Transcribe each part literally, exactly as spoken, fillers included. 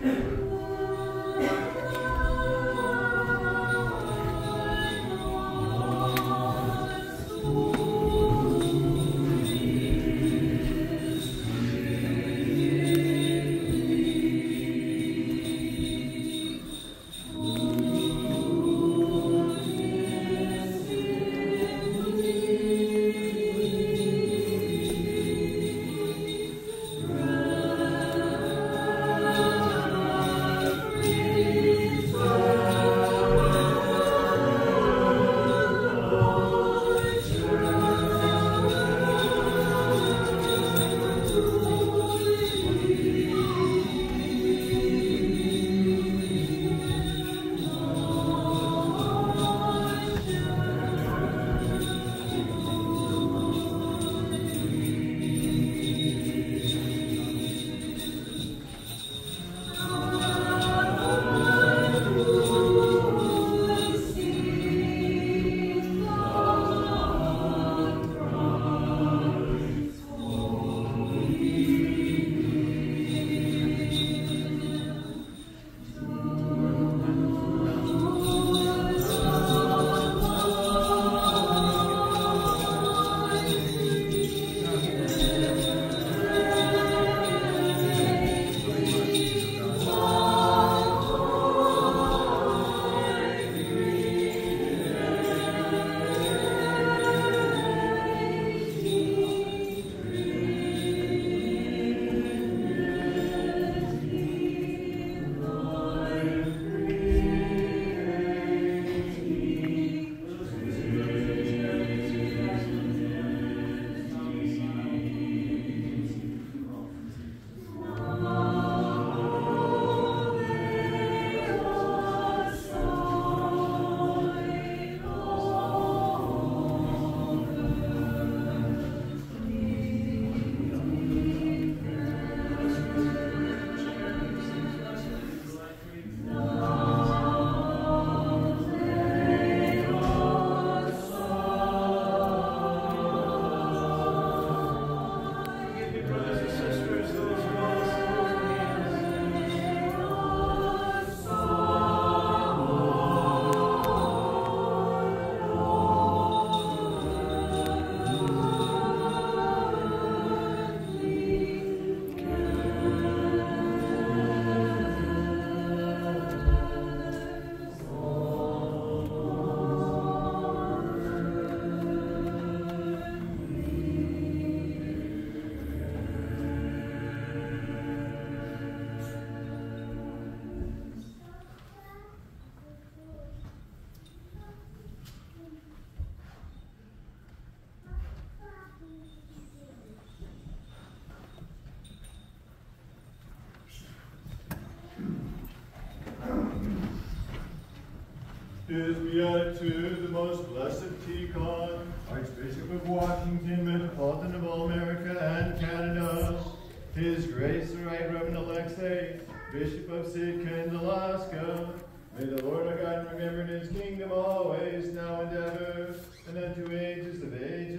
His Beatitude, the most blessed Tikhon, Archbishop of Washington, Metropolitan of all America and Canada. His Grace, the Right Reverend Alexei, Bishop of Sitka and Alaska. May the Lord our God remember in his kingdom always, now and ever, and unto ages of ages.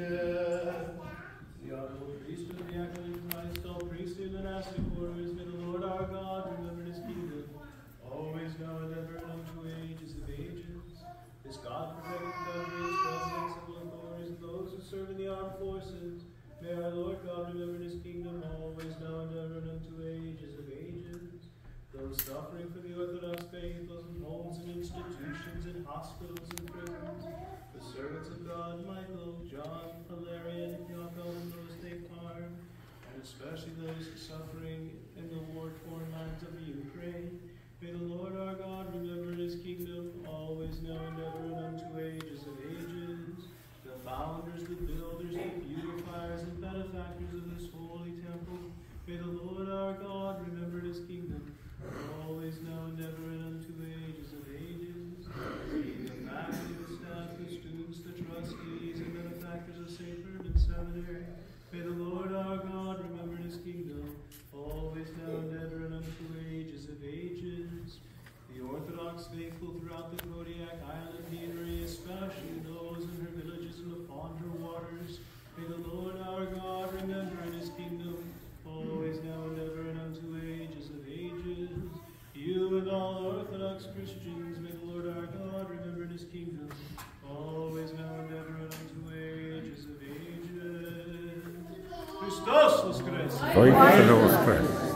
The honorable priesthood of the acolyte Christ, all priesthood and monastic orders, may the Lord our God remember in his kingdom, always now and ever, and unto ages of ages. This God protecting governors, presidents, civil authorities, and those who serve in the armed forces, may our Lord God remember in his kingdom, always now and ever, and unto ages of ages. Those suffering for the Orthodox faith, those in homes and institutions, in hospitals and prisons, the servants of God, Michael, John, Valerian, Yaakov, and those they harm, and especially those suffering in the war-torn lands of the Ukraine. May the Lord our God remember his kingdom, always now and ever, and unto ages of ages. The founders, the builders, the beautifiers, and benefactors of this holy temple, may the Lord our God remember his kingdom, always now and ever, and unto ages of ages. The faculty, the staff, the students, the trustees, and benefactors of Saint Bernard Seminary, may the Lord our God remember his kingdom, always now and ever, and unto ages of ages. The Orthodox faithful throughout the Kodiak Island deanery, especially those in her villages and upon her waters, may the Lord our God remember in his kingdom, Orthodox Christians, may the Lord our God remember in his kingdom, always now and ever and unto ages of ages. Christos voskres! Voice of the Christ.